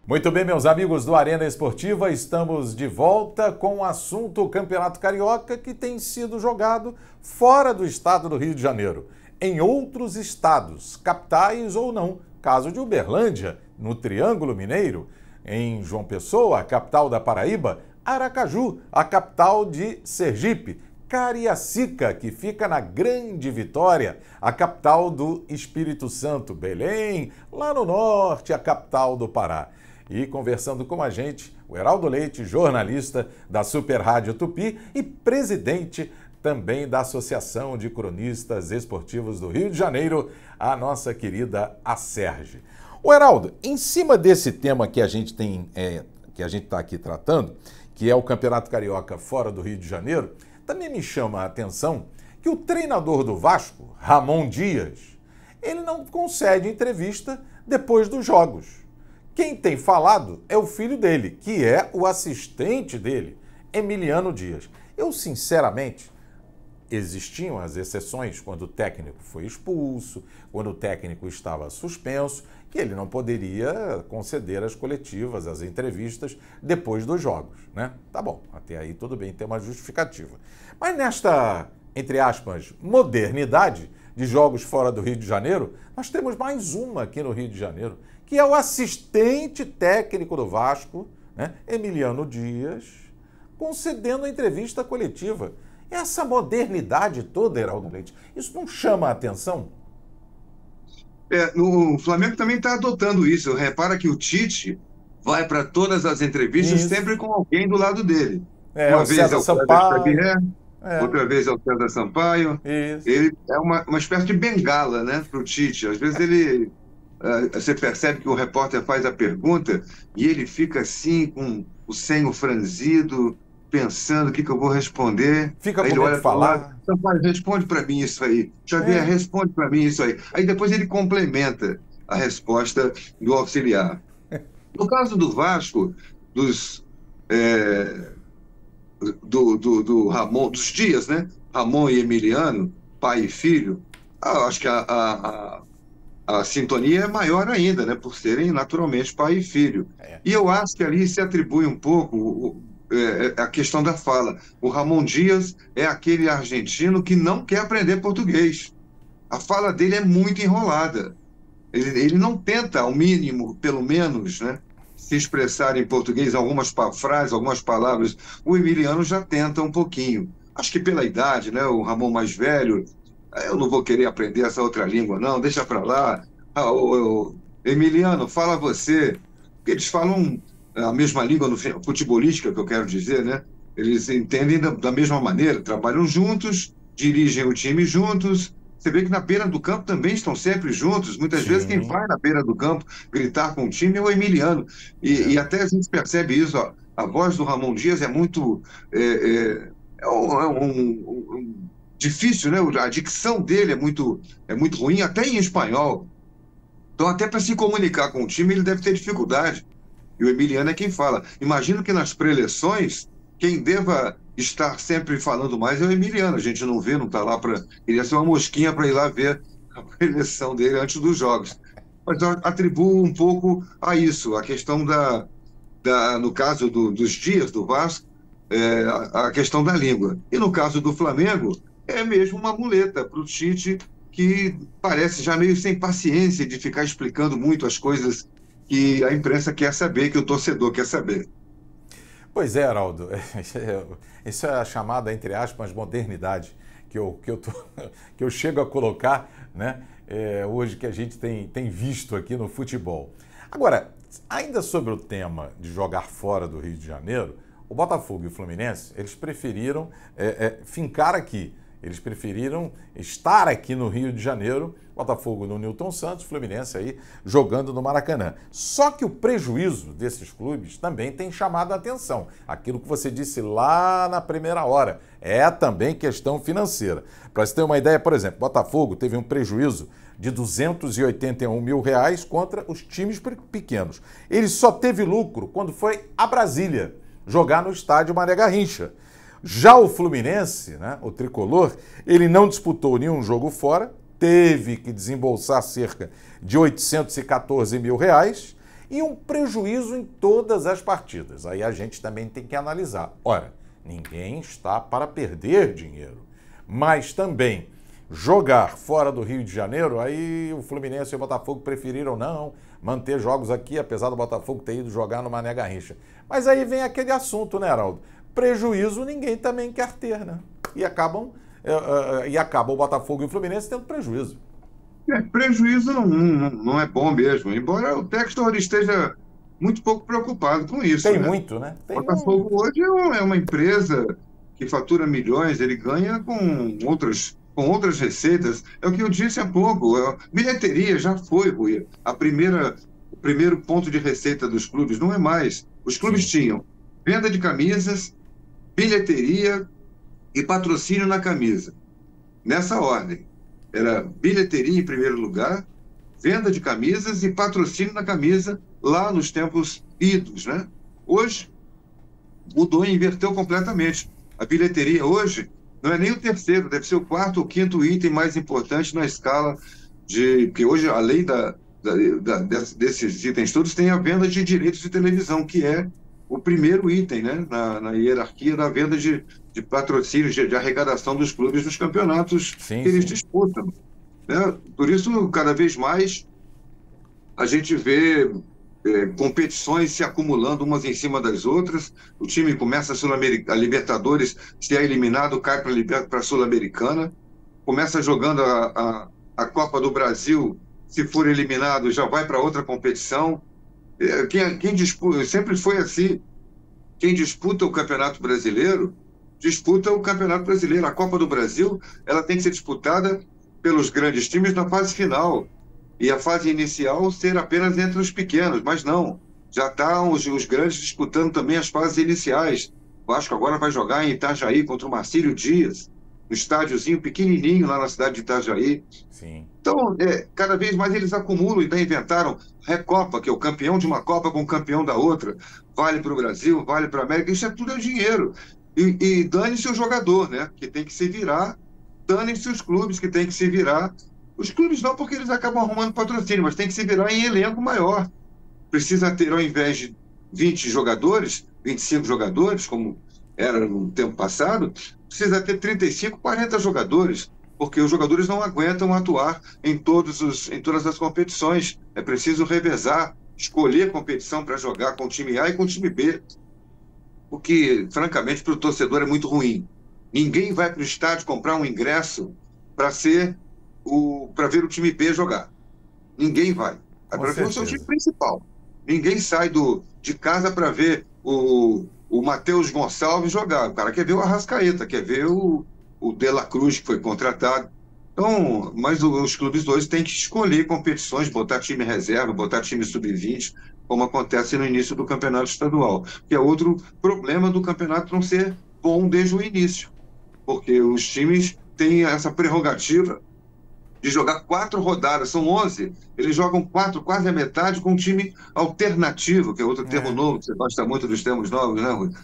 Muito bem, meus amigos do Arena Esportiva, estamos de volta com o assunto Campeonato Carioca, que tem sido jogado fora do estado do Rio de Janeiro, em outros estados, capitais ou não. Caso de Uberlândia, no Triângulo Mineiro, em João Pessoa, a capital da Paraíba, Aracaju, a capital de Sergipe, Cariacica, que fica na Grande Vitória, a capital do Espírito Santo, Belém, lá no norte, a capital do Pará. E conversando com a gente, o Heraldo Leite, jornalista da Super Rádio Tupi e presidente também da Associação de Cronistas Esportivos do Rio de Janeiro, a nossa querida Acerge. O Heraldo, em cima desse tema que a gente está aqui tratando, que é o Campeonato Carioca fora do Rio de Janeiro, também me chama a atenção que o treinador do Vasco, Ramon Dias, ele não concede entrevista depois dos jogos. Quem tem falado é o filho dele, que é o assistente dele, Emiliano Dias. Eu, sinceramente, existiam as exceções quando o técnico foi expulso, quando o técnico estava suspenso, que ele não poderia conceder as coletivas, as entrevistas, depois dos jogos, né? Tá bom, até aí tudo bem, tem uma justificativa. Mas nesta, entre aspas, modernidade de jogos fora do Rio de Janeiro, nós temos mais uma aqui no Rio de Janeiro, que é o assistente técnico do Vasco, né, Emiliano Dias, concedendo a entrevista coletiva. Essa modernidade toda, Heraldo Leite, isso não chama a atenção? O Flamengo também está adotando isso. Repara que o Tite vai para todas as entrevistas sempre com alguém do lado dele. Uma vez é o César Sampaio, outra vez é o César Sampaio. Isso. Ele é uma espécie de bengala, né, para o Tite. Às vezes ele... Você percebe que o repórter faz a pergunta e ele fica assim, com o senho franzido, pensando o que eu vou responder. Fica aí com ele medo olha de falar. Sampaio, responde para mim isso aí. Xavier, responde para mim isso aí. Aí depois ele complementa a resposta do auxiliar. No caso do Vasco, do Ramon, dos Dias, né? Ramon e Emiliano, pai e filho, acho que a sintonia é maior ainda, né? Por serem naturalmente pai e filho. E eu acho que ali se atribui um pouco a questão da fala. O Ramon Dias é aquele argentino que não quer aprender português. A fala dele é muito enrolada. Ele não tenta, ao mínimo, pelo menos, né, se expressar em português, algumas frases, algumas palavras. O Emiliano já tenta um pouquinho. Acho que pela idade, né? O Ramon mais velho, eu não vou querer aprender essa outra língua, não, deixa para lá. Emiliano, fala você. Porque eles falam a mesma língua futebolística, que eu quero dizer, né? Eles entendem da mesma maneira, trabalham juntos, dirigem o time juntos. Você vê que na beira do campo também estão sempre juntos. Muitas vezes quem vai na beira do campo gritar com o time é o Emiliano. E até a gente percebe isso, ó. A voz do Ramon Dias é muito... difícil, né? A dicção dele é muito ruim, até em espanhol. Então, até para se comunicar com o time, ele deve ter dificuldade. E o Emiliano é quem fala. Imagino que nas preleções, quem deva estar sempre falando mais é o Emiliano. A gente não vê, não está lá para... Queria ser uma mosquinha para ir lá ver a preleção dele antes dos jogos. Mas eu atribuo um pouco a isso, a questão no caso dos Dias do Vasco, a questão da língua. E no caso do Flamengo, é mesmo uma muleta para o Tite, que parece já meio sem paciência de ficar explicando muito as coisas que a imprensa quer saber, que o torcedor quer saber. Pois é, Heraldo. Isso é a chamada, entre aspas, modernidade que eu chego a colocar, né, hoje, que a gente tem visto aqui no futebol. Agora, ainda sobre o tema de jogar fora do Rio de Janeiro, o Botafogo e o Fluminense, eles preferiram fincar aqui. Eles preferiram estar aqui no Rio de Janeiro, Botafogo no Newton Santos, Fluminense aí jogando no Maracanã. Só que o prejuízo desses clubes também tem chamado a atenção. Aquilo que você disse lá na primeira hora, é também questão financeira. Para você ter uma ideia, por exemplo, Botafogo teve um prejuízo de R$281 mil contra os times pequenos. Ele só teve lucro quando foi a Brasília jogar no estádio Mané Garrincha. Já o Fluminense, né, o tricolor, ele não disputou nenhum jogo fora, teve que desembolsar cerca de R$814 mil e um prejuízo em todas as partidas. Aí a gente também tem que analisar. Ora, ninguém está para perder dinheiro, mas também jogar fora do Rio de Janeiro, aí o Fluminense e o Botafogo preferiram não manter jogos aqui, apesar do Botafogo ter ido jogar no Mané Garrincha. Mas aí vem aquele assunto, né, Heraldo? Prejuízo ninguém também quer ter, né? E acaba o Botafogo e o Fluminense tendo prejuízo. Prejuízo não é bom mesmo, embora o Textor esteja muito pouco preocupado com isso. Tem né? muito, né? O Botafogo hoje é uma empresa que fatura milhões, ele ganha com outras receitas. É o que eu disse há pouco, bilheteria já foi, Rui. O primeiro ponto de receita dos clubes não é mais. Os clubes tinham venda de camisas, bilheteria e patrocínio na camisa. Nessa ordem. Era bilheteria em primeiro lugar, venda de camisas e patrocínio na camisa lá nos tempos idos, né? Hoje mudou e inverteu completamente. A bilheteria hoje não é nem o terceiro, deve ser o quarto ou quinto item mais importante na escala de... Porque hoje, além desses itens todos, tem a venda de direitos de televisão, que é o primeiro item, né? na hierarquia da venda de patrocínios, de arrecadação dos clubes nos campeonatos que eles disputam. Né? Por isso, cada vez mais, a gente vê competições se acumulando umas em cima das outras. O time começa a Libertadores, se é eliminado, cai para a Sul-Americana. Começa jogando a Copa do Brasil, se for eliminado, já vai para outra competição. Quem disputa, sempre foi assim, quem disputa o Campeonato Brasileiro, disputa o Campeonato Brasileiro. A Copa do Brasil, ela tem que ser disputada pelos grandes times na fase final. E a fase inicial ser apenas entre os pequenos, mas não. Já estão os grandes disputando também as fases iniciais. O Vasco agora vai jogar em Itajaí contra o Marcílio Dias, no estádiozinho pequenininho lá na cidade de Itajaí. Sim. Então, cada vez mais eles acumulam e ainda inventaram Recopa, que é o campeão de uma Copa com o campeão da outra. Vale para o Brasil, vale para a América, isso tudo é dinheiro. E dane-se o jogador, né? Que tem que se virar, dane-se os clubes que tem que se virar. Os clubes não, porque eles acabam arrumando patrocínio, mas tem que se virar em elenco maior. Precisa ter, ao invés de 20 jogadores, 25 jogadores, como era no tempo passado, precisa ter 35, 40 jogadores, porque os jogadores não aguentam atuar em todas as competições. É preciso revezar, escolher competição para jogar com o time A e com o time B, o que, francamente, para o torcedor é muito ruim. Ninguém vai para o estádio comprar um ingresso para ver o time B jogar. Ninguém vai. É para ver o seu time principal. Ninguém sai de casa para ver o Matheus Gonçalves jogar. O cara quer ver o Arrascaeta, quer ver o De La Cruz, que foi contratado. Então, mas os clubes hoje têm que escolher competições, botar time reserva, botar time sub-20, como acontece no início do campeonato estadual. Que é outro problema do campeonato não ser bom desde o início. Porque os times têm essa prerrogativa de jogar 4 rodadas, são 11, eles jogam 4, quase a metade, com um time alternativo, que é outro termo novo, você gosta muito dos termos novos, né, Rui?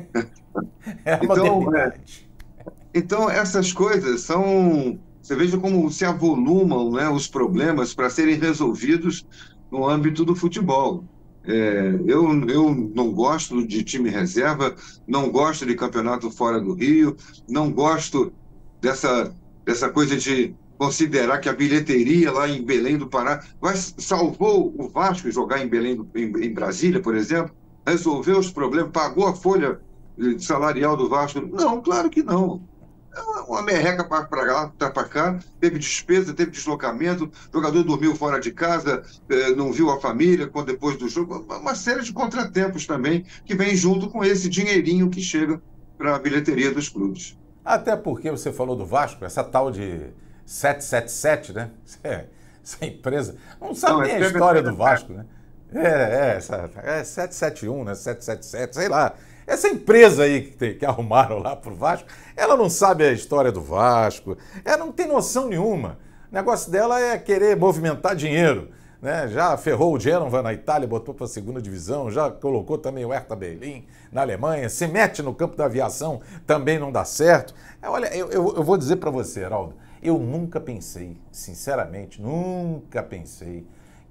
Então, essas coisas são... Você veja como se avolumam, né, os problemas para serem resolvidos no âmbito do futebol. Eu não gosto de time reserva, não gosto de campeonato fora do Rio, não gosto dessa coisa de considerar que a bilheteria lá em Belém do Pará salvou o Vasco jogar em Brasília, por exemplo, resolveu os problemas, pagou a folha salarial do Vasco. Não, claro que não. É uma merreca para lá, para cá, teve despesa, teve deslocamento, o jogador dormiu fora de casa, não viu a família depois do jogo, uma série de contratempos também que vem junto com esse dinheirinho que chega para a bilheteria dos clubes. Até porque você falou do Vasco, essa tal de 777, né? Essa empresa não sabe nem a história do Vasco, né? É 771, né? 777, sei lá. Essa empresa aí que arrumaram lá pro Vasco, ela não sabe a história do Vasco, ela não tem noção nenhuma. O negócio dela é querer movimentar dinheiro, né? Já ferrou o Genoa na Itália, botou para a segunda divisão, já colocou também o Hertha Berlim na Alemanha, se mete no campo da aviação, também não dá certo. Olha, eu vou dizer para você, Heraldo, eu nunca pensei, sinceramente, nunca pensei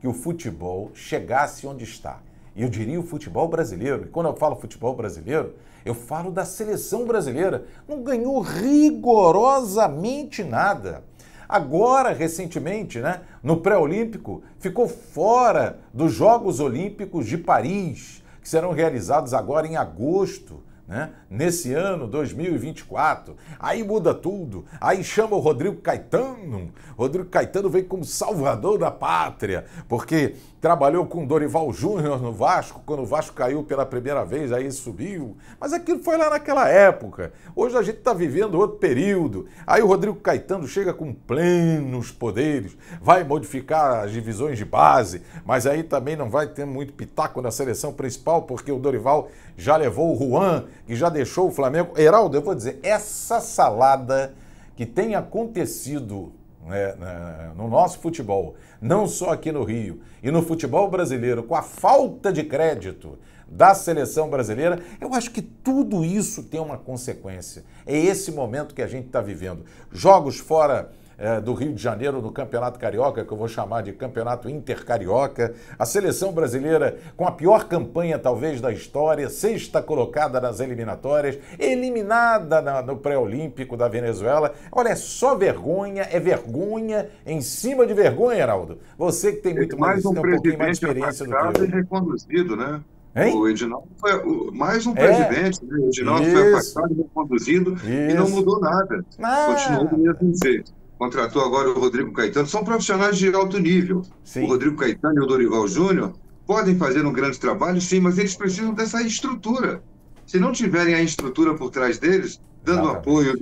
que o futebol chegasse onde está. E eu diria o futebol brasileiro. E quando eu falo futebol brasileiro, eu falo da seleção brasileira. Não ganhou rigorosamente nada. Agora, recentemente, né, no pré-olímpico, ficou fora dos Jogos Olímpicos de Paris, que serão realizados agora em agosto, né, nesse ano 2024. Aí muda tudo. Aí chama o Rodrigo Caetano. Rodrigo Caetano veio como salvador da pátria, porque trabalhou com Dorival Júnior no Vasco, quando o Vasco caiu pela primeira vez, aí subiu. Mas aquilo foi lá naquela época. Hoje a gente está vivendo outro período. Aí o Rodrigo Caetano chega com plenos poderes, vai modificar as divisões de base, mas aí também não vai ter muito pitaco na seleção principal, porque o Dorival já levou o Juan, que já deixou o Flamengo. Heraldo, eu vou dizer, essa salada que tem acontecido no nosso futebol, não só aqui no Rio, e no futebol brasileiro, com a falta de crédito da seleção brasileira, eu acho que tudo isso tem uma consequência. É esse momento que a gente está vivendo. Jogos fora do Rio de Janeiro no Campeonato Carioca, que eu vou chamar de Campeonato Intercarioca, a seleção brasileira com a pior campanha talvez da história, sexta colocada nas eliminatórias, eliminada no pré-olímpico da Venezuela. Olha, é só vergonha, é vergonha em cima de vergonha, Heraldo. Você que tem muito mais, um pouquinho mais de experiência do que eu. Reconduzido, né? Hein? O Edinaldo foi mais um presidente, né? O Edinaldo foi afastado, reconduzido e não mudou nada. Continuou do mesmo jeito. Contratou agora o Rodrigo Caetano, são profissionais de alto nível. Sim. O Rodrigo Caetano e o Dorival Júnior podem fazer um grande trabalho, sim, mas eles precisam dessa estrutura. Se não tiverem a estrutura por trás deles, dando apoio,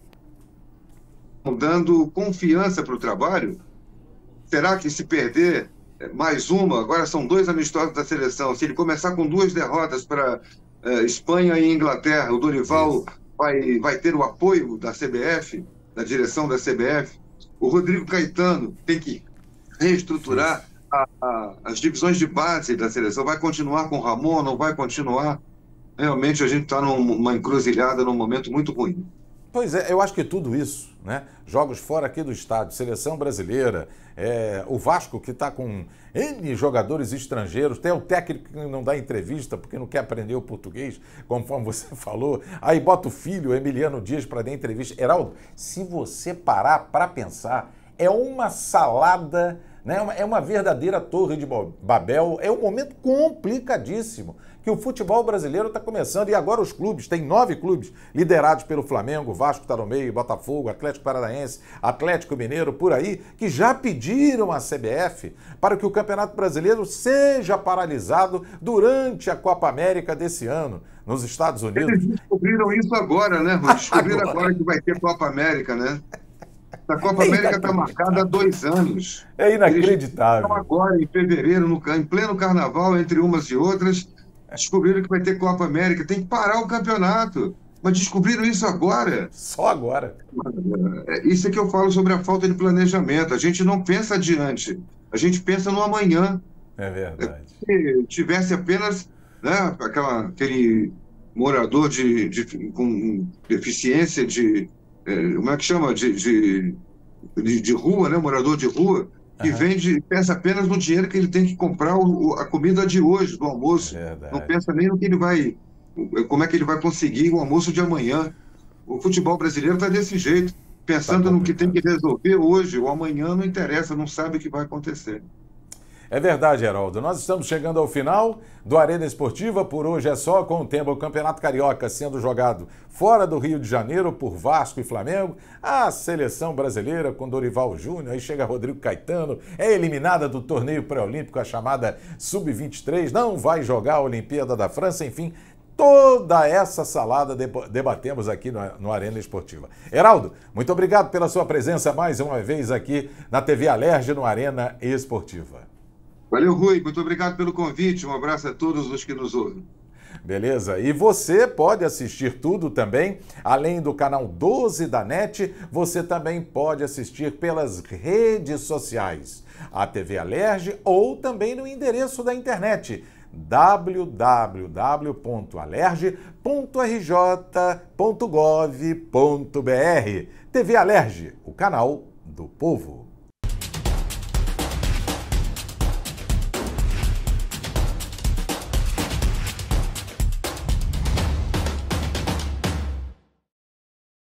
dando confiança para o trabalho, será que se perder mais uma, agora são 2 amistosos da seleção, se ele começar com 2 derrotas para Espanha e Inglaterra, o Dorival vai ter o apoio da CBF, da direção da CBF. O Rodrigo Caetano tem que reestruturar as divisões de base da seleção. Vai continuar com o Ramon, não vai continuar? Realmente a gente está numa encruzilhada, num momento muito ruim. Pois é, eu acho que tudo isso, né? Jogos fora aqui do estádio, seleção brasileira, o Vasco que está com N jogadores estrangeiros, tem o técnico que não dá entrevista porque não quer aprender o português, conforme você falou, aí bota o filho, o Emiliano Dias, para dar entrevista. Heraldo, se você parar para pensar, é uma salada, né? É uma verdadeira torre de Babel, é um momento complicadíssimo que o futebol brasileiro está começando, e agora os clubes, tem 9 clubes liderados pelo Flamengo, Vasco está no meio, Botafogo, Atlético Paranaense, Atlético Mineiro, por aí, que já pediram à CBF para que o Campeonato Brasileiro seja paralisado durante a Copa América desse ano, nos Estados Unidos. Eles descobriram isso agora, né, Rui? Descobriram agora que vai ter Copa América, né? A Copa América está marcada há 2 anos. É inacreditável. Eles agora, em fevereiro, em pleno carnaval, entre umas e outras, descobriram que vai ter Copa América. Tem que parar o campeonato. Mas descobriram isso agora. Só agora. Isso é que eu falo sobre a falta de planejamento. A gente não pensa adiante. A gente pensa no amanhã. É verdade. Se tivesse apenas, né, aquele morador com deficiência como é que chama? De rua, né? Morador de rua, que pensa apenas no dinheiro que ele tem que comprar a comida de hoje, do almoço. Não pensa nem no que ele vai, como é que ele vai conseguir o almoço de amanhã. O futebol brasileiro está desse jeito, pensando no que tem que resolver hoje, o amanhã não interessa, não sabe o que vai acontecer. É verdade, Heraldo. Nós estamos chegando ao final do Arena Esportiva. Por hoje é só, com o tema o Campeonato Carioca sendo jogado fora do Rio de Janeiro por Vasco e Flamengo. A seleção brasileira com Dorival Júnior, aí chega Rodrigo Caetano, é eliminada do torneio pré-olímpico, a chamada Sub-23, não vai jogar a Olimpíada da França, enfim. Toda essa salada debatemos aqui no Arena Esportiva. Heraldo, muito obrigado pela sua presença mais uma vez aqui na TV Alerj no Arena Esportiva. Valeu, Rui. Muito obrigado pelo convite. Um abraço a todos os que nos ouvem. Beleza. E você pode assistir tudo também, além do canal 12 da NET, você também pode assistir pelas redes sociais, a TV Alerj ou também no endereço da internet www.alerj.rj.gov.br. TV Alerj, o canal do povo.